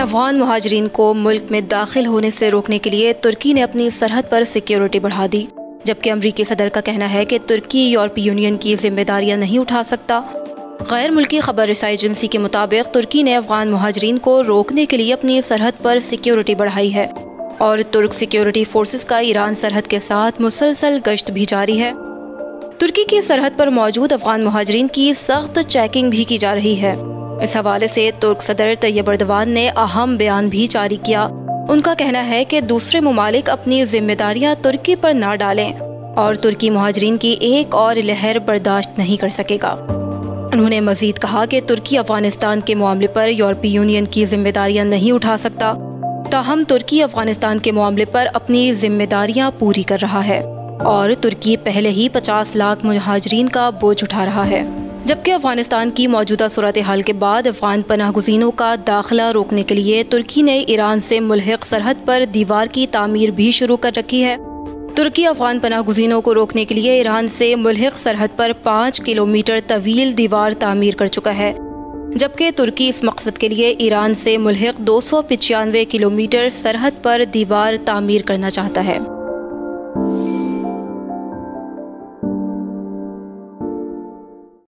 अफगान मुहाजिरीन को मुल्क में दाखिल होने से रोकने के लिए तुर्की ने अपनी सरहद पर सिक्योरिटी बढ़ा दी, जबकि अमरीकी सदर का कहना है कि तुर्की यूरोपीय यूनियन की जिम्मेदारियां नहीं उठा सकता। गैर मुल्की खबर रसाई एजेंसी के मुताबिक तुर्की ने अफगान मुहाजिरीन को रोकने के लिए अपनी सरहद पर सिक्योरिटी बढ़ाई है और तुर्क सिक्योरिटी फोर्सेस का ईरान सरहद के साथ मुसलसल गश्त भी जारी है। तुर्की की सरहद पर मौजूद अफगान मुहाजिरीन की सख्त चेकिंग भी की जा रही है। इस हवाले से तुर्क सदर तैयब एर्दोगान ने अहम बयान भी जारी किया। उनका कहना है कि दूसरे मुमालिक अपनी जिम्मेदारियां तुर्की पर ना डालें और तुर्की मुहाजिरीन की एक और लहर बर्दाश्त नहीं कर सकेगा। उन्होंने मजीद कहा कि तुर्की अफगानिस्तान के मामले पर यूरोपीय यूनियन की जिम्मेदारियां नहीं उठा सकता, ताहम तुर्की अफगानिस्तान के मामले पर अपनी जिम्मेदारियां पूरी कर रहा है और तुर्की पहले ही 50 लाख मुहाजिरीन का बोझ उठा रहा है, जबकि अफगानिस्तान की मौजूदा सूरत हाल के बाद अफगान पनाह गुज़ीनों का दाखिला रोकने के लिए तुर्की ने ईरान से मुल्हिक सरहद पर दीवार की तामीर भी शुरू कर रखी है। तुर्की अफगान पनाह गुज़ीनों को रोकने के लिए ईरान से मुल्हिक सरहद पर 5 किलोमीटर तवील दीवार तामीर कर चुका है, जबकि तुर्की इस मकसद के लिए ईरान से मुल्हिक 295 किलोमीटर सरहद पर दीवार तामीर करना चाहता है।